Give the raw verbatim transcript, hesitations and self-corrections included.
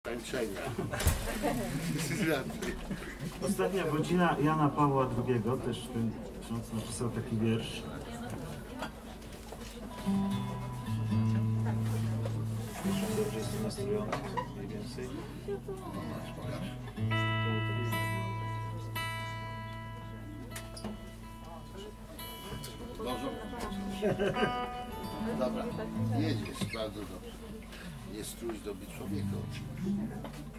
tańczenia. Ostatnia godzina Jana Pawła drugiego, też ten ksiądz napisał taki wiersz. Dobrze jest nastrojony, mniej więcej. Dobra, jedziesz, bardzo dobrze. Nie strój zdobyć człowieka.